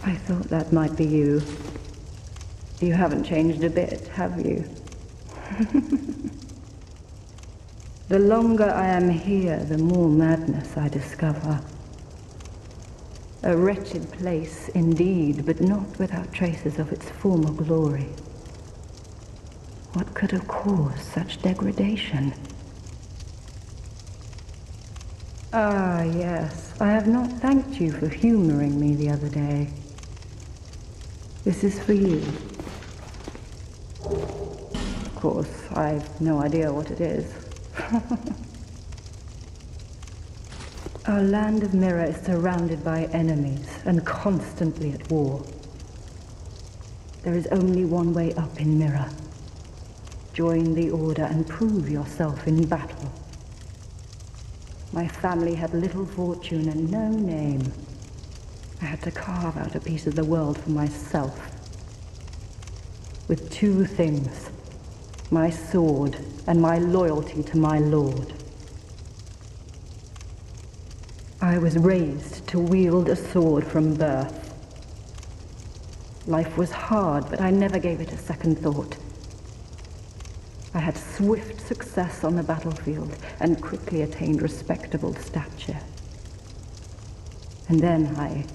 I thought that might be you. You haven't changed a bit, have you? The longer I am here, the more madness I discover. A wretched place indeed, but not without traces of its former glory. What could have caused such degradation? Ah, yes. I have not thanked you for humoring me the other day. This is for you. Of course, I've no idea what it is. Our land of Mirror is surrounded by enemies and constantly at war. There is only one way up in Mirror. Join the Order and prove yourself in battle. My family had little fortune and no name. I had to carve out a piece of the world for myself. With two things, my sword and my loyalty to my lord. I was raised to wield a sword from birth. Life was hard, but I never gave it a second thought. I had swift success on the battlefield and quickly attained respectable stature. And then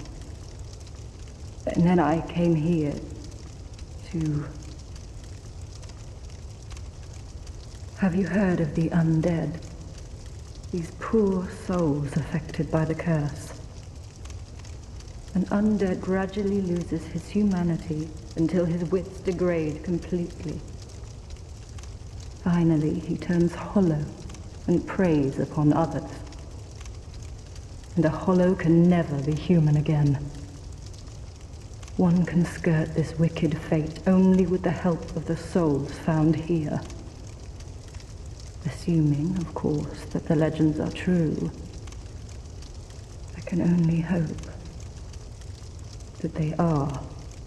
I came here to... Have you heard of the undead? These poor souls affected by the curse. An undead gradually loses his humanity until his wits degrade completely. Finally, he turns hollow and preys upon others. And a hollow can never be human again. One can skirt this wicked fate only with the help of the souls found here. Assuming, of course, that the legends are true. I can only hope that they are.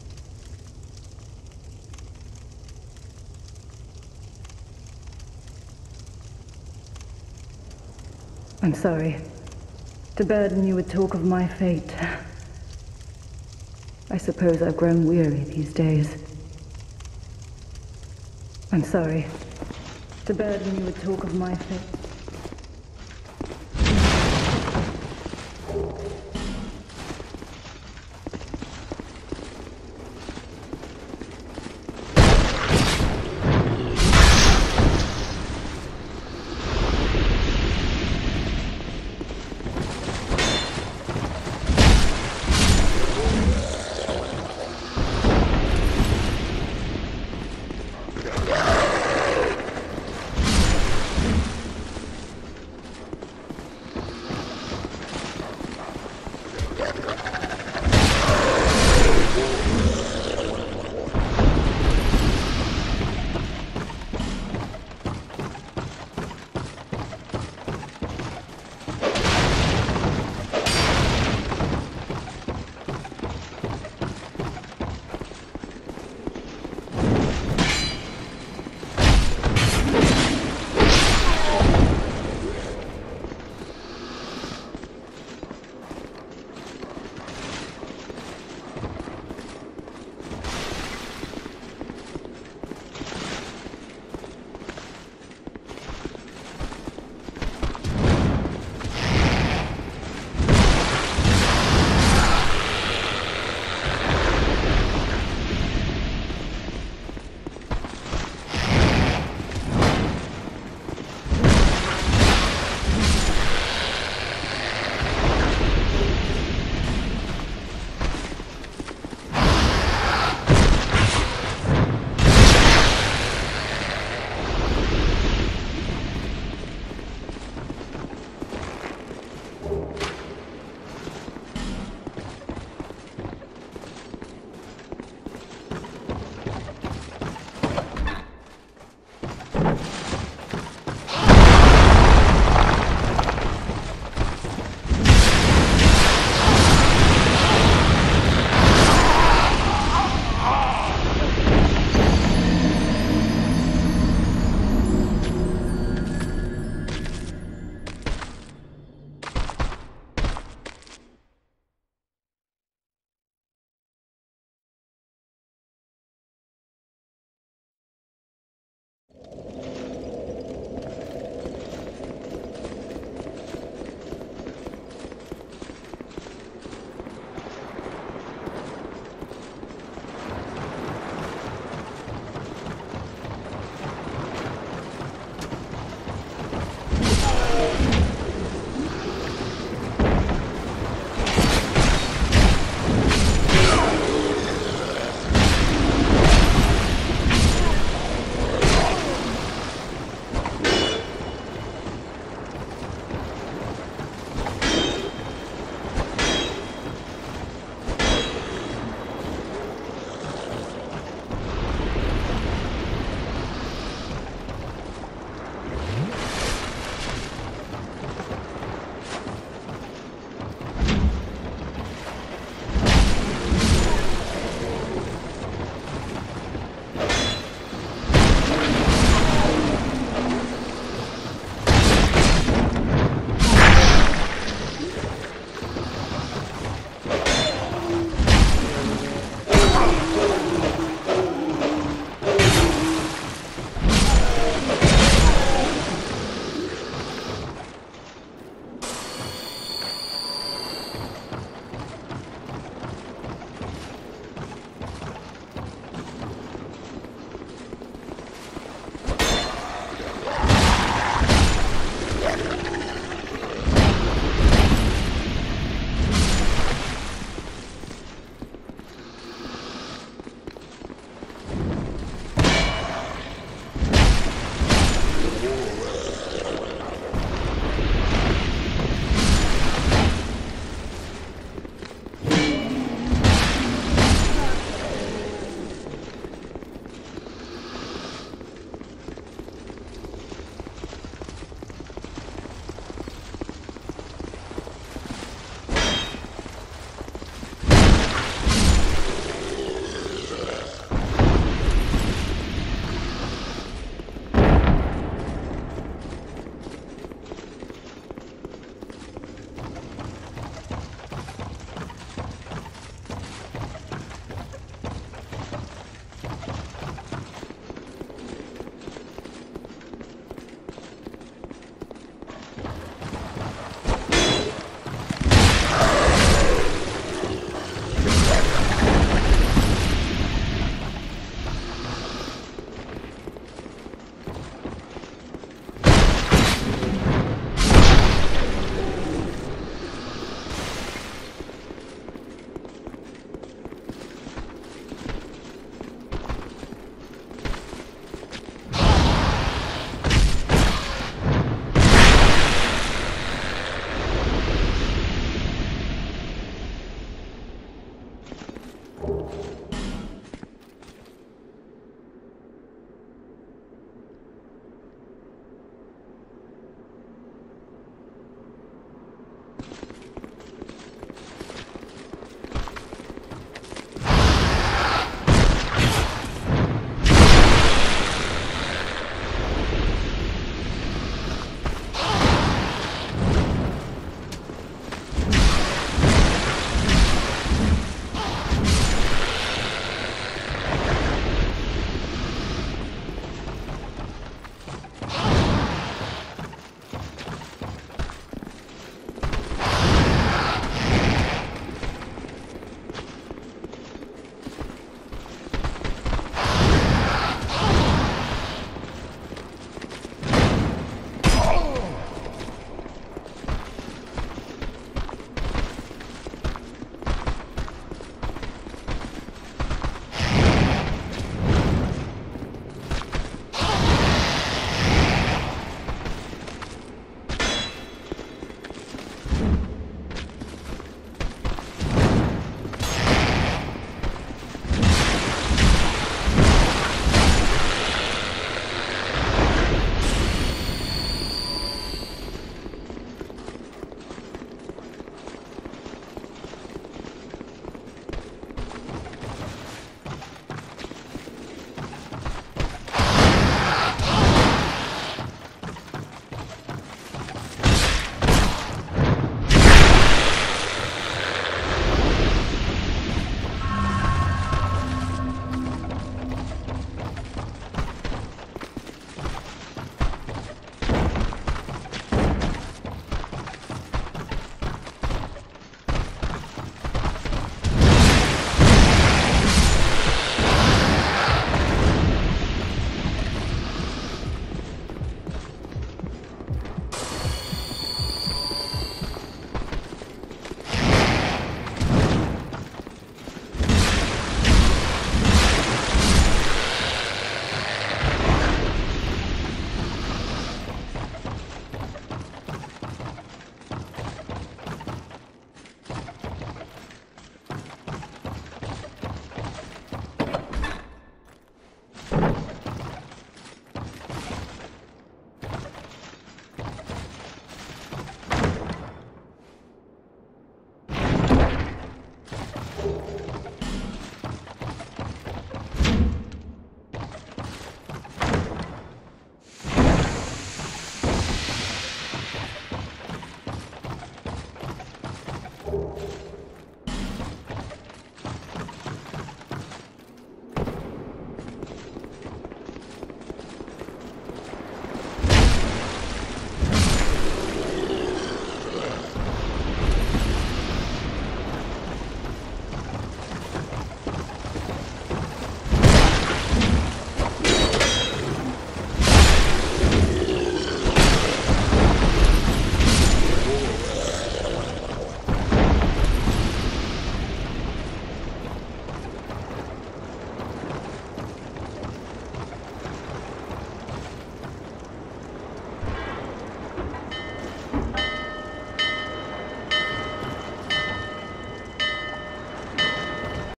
I'm sorry to burden you with talk of my fate. I suppose I've grown weary these days. I'm sorry to burden you with talk of my fate.